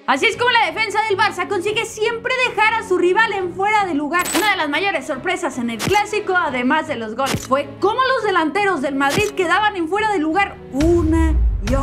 Así es como la defensa del Barça consigue siempre dejar a su rival en fuera de lugar. Una de las mayores sorpresas en el clásico, además de los goles, fue cómo los delanteros del Madrid quedaban en fuera de lugar una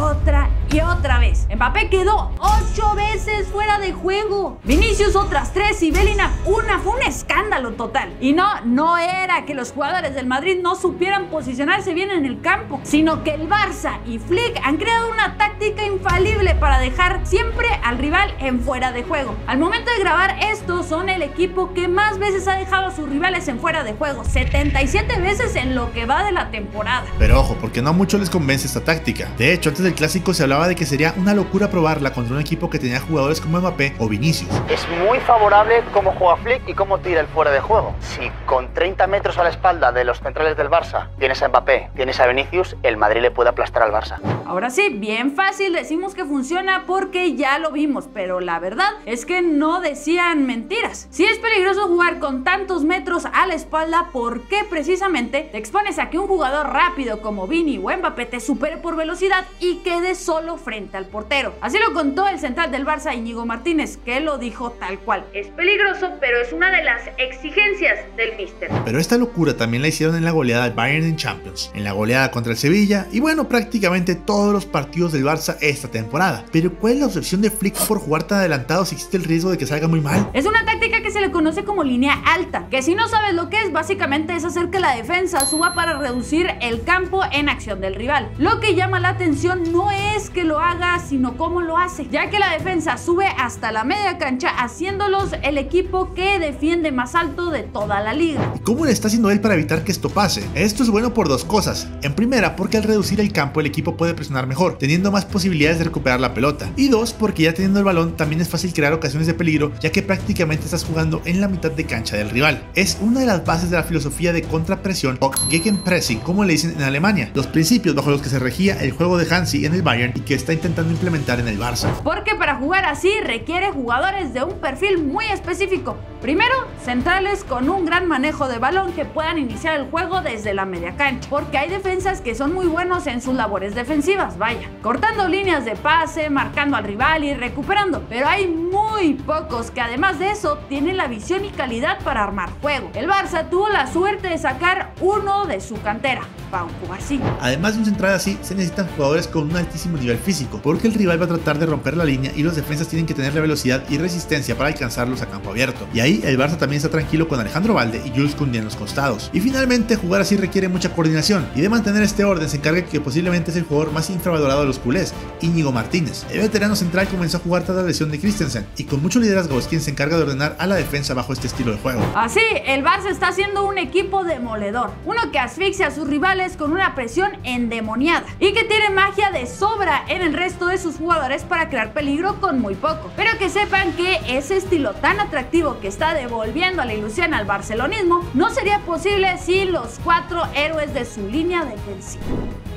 y otra vez. Mbappé quedó 8 veces fuera de juego, Vinicius otras 3 y Bellingham una. Fue un escándalo total. Y no era que los jugadores del Madrid no supieran posicionarse bien en el campo, sino que el Barça y Flick han creado una táctica infalible para dejar siempre al rival en fuera de juego. Al momento de grabar esto, son el equipo que más veces ha dejado a sus rivales en fuera de juego, 77 veces en lo que va de la temporada. Pero ojo, porque no a muchos les convence esta táctica. De hecho, antes del clásico se hablaba de que sería una locura probarla contra un equipo que tenía jugadores como Mbappé o Vinicius. Es muy favorable cómo juega Flick y cómo tira el fuera de juego. Si con 30 metros a la espalda de los centrales del Barça tienes a Mbappé, tienes a Vinicius, el Madrid le puede aplastar al Barça. Ahora sí, bien fácil decimos que funciona porque ya lo vimos, pero la verdad es que no decían mentiras. Si es peligroso jugar con tantos metros a la espalda, ¿por qué precisamente te expones a que un jugador rápido como Vini o Mbappé te supere por velocidad y quede solo frente al portero? Así lo contó el central del Barça, Íñigo Martínez, que lo dijo tal cual. Es peligroso, pero es una de las exigencias del míster. Pero esta locura también la hicieron en la goleada del Bayern en Champions, en la goleada contra el Sevilla y bueno, prácticamente todos los partidos del Barça esta temporada. Pero ¿cuál es la obsesión de Flick por jugar tan adelantado si existe el riesgo de que salga muy mal? Es una táctica que se le conoce como línea alta, que si no sabes lo que es, básicamente es hacer que la defensa suba para reducir el campo en acción del rival. Lo que llama la atención no es que lo haga, sino cómo lo hace, ya que la defensa sube hasta la media cancha, haciéndolos el equipo que defiende más alto de toda la liga. ¿Y cómo le está haciendo él para evitar que esto pase? Esto es bueno por dos cosas. En primera, porque al reducir el campo el equipo puede presionar mejor, teniendo más posibilidades de recuperar la pelota. Y dos, porque ya teniendo el balón también es fácil crear ocasiones de peligro, ya que prácticamente estás jugando en la mitad de cancha del rival. Es una de las bases de la filosofía de contrapresión o Gegenpressing, como le dicen en Alemania, los principios bajo los que se regía el juego de Hansi en el Bayern y que está intentando implementar en el Barça. Porque para jugar así requiere jugadores de un perfil muy específico. Primero, centrales con un gran manejo de balón que puedan iniciar el juego desde la media cancha, porque hay defensas que son muy buenos en sus labores defensivas, vaya, cortando líneas de pase, marcando al rival y recuperando, pero hay muy pocos que además de eso tienen la visión y calidad para armar juego. El Barça tuvo la suerte de sacar uno de su cantera, Pau Cubarsí. Además de un central así, se necesitan jugadores con un altísimo nivel físico, porque el rival va a tratar de romper la línea y los defensas tienen que tener la velocidad y resistencia para alcanzarlos a campo abierto. Y ahí el Barça también está tranquilo con Alejandro Balde y Jules Koundé en los costados. Y finalmente, jugar así requiere mucha coordinación, y de mantener este orden se encarga que posiblemente es el jugador más infravalorado de los culés, Íñigo Martínez. El veterano central comenzó a jugar tras la lesión de Christensen, y con mucho liderazgo es quien se encarga de ordenar a la defensa bajo este estilo de juego. Así, el Barça está siendo un equipo demoledor, uno que asfixia a sus rivales con una presión endemoniada y que tiene magia de sobra en el resto de sus jugadores para crear peligro con muy poco. Pero que sepan que ese estilo tan atractivo que está devolviendo la ilusión al barcelonismo no sería posible sin los 4 héroes de su línea defensiva.